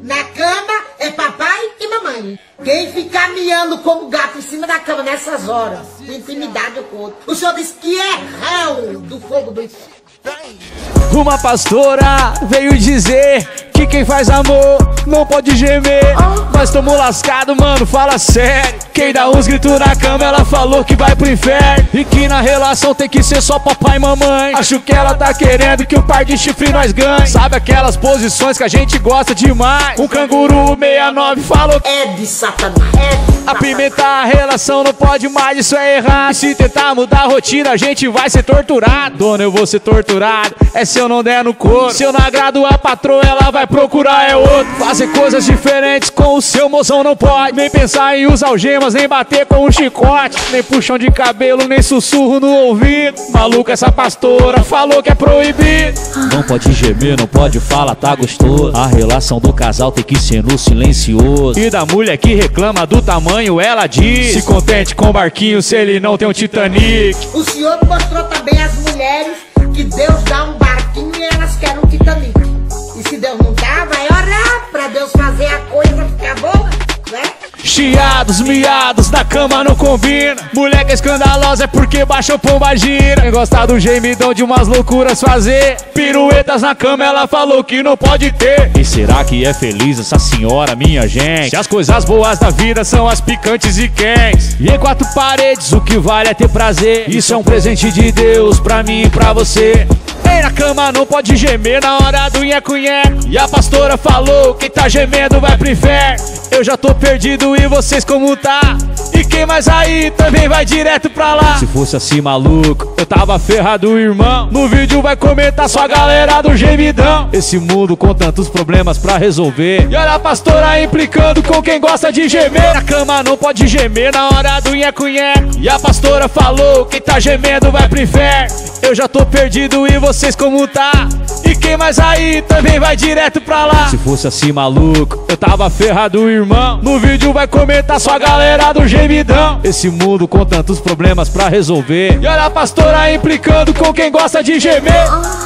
Na cama é papai e mamãe. Quem ficar miando como gato em cima da cama nessas horas, de intimidade com o outro, o senhor diz que é réu do fogo do inferno. Uma pastora veio dizer que quem faz amor não pode gemer. Nós tamo lascado, mano, fala sério. Quem dá uns gritos na cama, ela falou que vai pro inferno. E que na relação tem que ser só papai e mamãe. Acho que ela tá querendo que o par de chifre nós ganhe. Sabe aquelas posições que a gente gosta demais? Um canguru 69 falou É de satanás, é de satanás. apimentar a relação não pode mais, isso é errado. E se tentar mudar a rotina, a gente vai ser torturado. Dona, eu vou ser torturado, é se eu não der no couro. Se eu não agrado a patroa, ela vai procurar é outro. Fazer coisas diferentes com o seu mozão não pode. Nem pensar em usar algemas, nem bater com um chicote. Nem puxão de cabelo, nem sussurro no ouvido. Maluca, essa pastora falou que é proibido. Não pode gemer, não pode falar, tá gostoso. A relação do casal tem que ser no silencioso. E da mulher que reclama do tamanho, ela diz: se contente com o barquinho se ele não tem um Titanic. O senhor mostrou também às mulheres que Deus dá um barquinho e elas querem um Titanic. E se Deus não dá, vai orar pra Deus fazer a coisa ficar boa, né? Chiados, miados, na cama não combina. Mulher que é escandalosa é porque baixa o pomba gira. Quem gosta do gemidão de umas loucuras fazer piruetas na cama, ela falou que não pode ter. E será que é feliz essa senhora, minha gente? Se as coisas boas da vida são as picantes e quens. E em quatro paredes o que vale é ter prazer. Isso é um presente de Deus pra mim e pra você. Ei, na cama não pode gemer na hora do nheco-nheco. E a pastora falou, quem tá gemendo vai pro inferno. Eu já tô perdido e vocês como tá? E quem mais aí também vai direto pra lá. Se fosse assim maluco, eu tava ferrado, irmão. No vídeo vai comentar só a galera do gemidão. Esse mundo com tantos problemas pra resolver. E olha a pastora implicando com quem gosta de gemer. Na cama não pode gemer na hora do nheco-nheco. E a pastora falou, quem tá gemendo vai pro inferno. Eu já tô perdido e vocês como tá? E quem mais aí também vai direto pra lá. Se fosse assim maluco, eu tava ferrado, irmão. No vídeo vai comentar só a galera do gemidão. Esse mundo com tantos problemas pra resolver. E olha a pastora implicando com quem gosta de gemer.